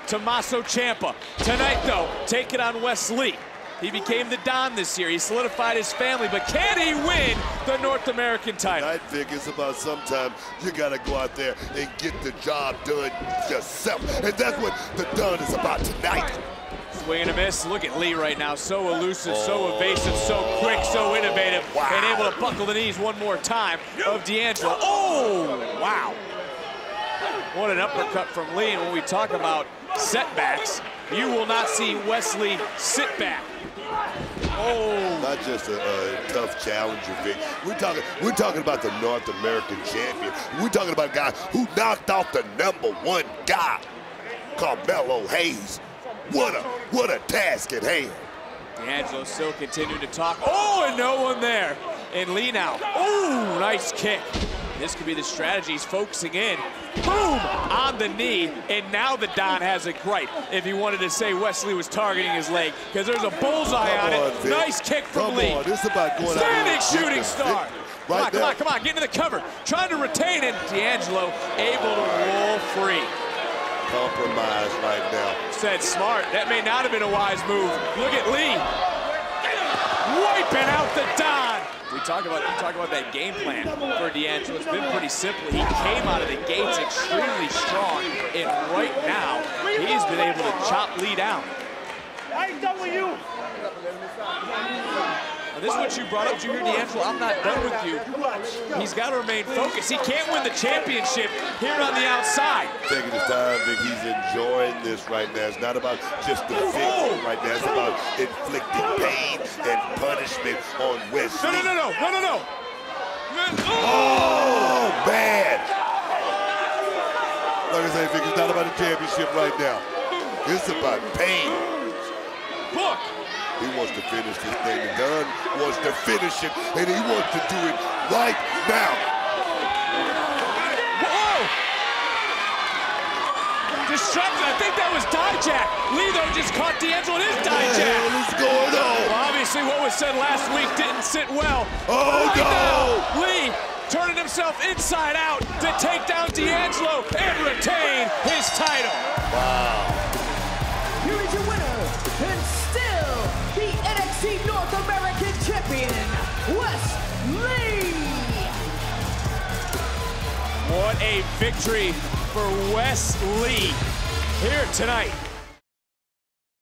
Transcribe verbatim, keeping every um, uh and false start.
Tommaso Ciampa. Tonight, though, take it on Wes Lee. He became the Don this year. He solidified his family, but can he win the North American title? I think it's about sometimes you got to go out there and get the job done yourself. And that's what the Don is about tonight. Swing and a miss. Look at Lee right now. So elusive, oh. so evasive, so quick, so innovative. Wow. And able to buckle the knees one more time of D'Angelo. Oh, wow. What an uppercut from Lee. And when we talk about setbacks, you will not see Wes Lee sit back. Oh. Not just a, a tough challenger, Vic. We're talking, we're talking about the North American champion. We're talking about a guy who knocked off the number one guy, Carmelo Hayes. What a, what a task at hand. D'Angelo still continuing to talk. Oh, and no one there. And Lee now. Oh, nice kick. This could be the strategy. He's focusing in. Boom! On the knee. And now the Don has a gripe if he wanted to say Wes Lee was targeting his leg, because there's a bullseye on, on it. Vic. Nice kick from come Lee. On. This is about going Standing out shooting star. Come right on, come there. on, come on. Get into the cover. Trying to retain it. D'Angelo able to roll free. Compromise right now. Said smart. That may not have been a wise move. Look at Lee. Wiping out the Don. We talk about, we talk about that game plan for D'Angelo. It's been pretty simple. He came out of the gates extremely strong, and right now, he's been able to chop Lee down. I ain't done with you. Now, this is what you brought up, Junior. D'Angelo. I'm not done with you. He's got to remain focused. He can't win the championship here on the outside. Taking his time, Vic. He's enjoying this right now. It's not about just the victory right now. It's about inflicting pain and punishment on Wes Lee. No, no, no, no, no, no, no. Oh, bad. Like I say, Vic, it's not about the championship right now. It's about pain. Look. He wants to finish this thing. The Don wants to finish it, and he wants to do it right now. Whoa! Distracted. I think that was Dijak. Lee, though, just caught D'Angelo in his Dijak. What the hell is going on? Well, obviously, what was said last week didn't sit well. Oh, right no! Now, Lee turning himself inside out to take down D'Angelo and retain his title. Wow. Here is your winner, and still the N X T North American Champion, Wes Lee. What a victory for Wes Lee here tonight.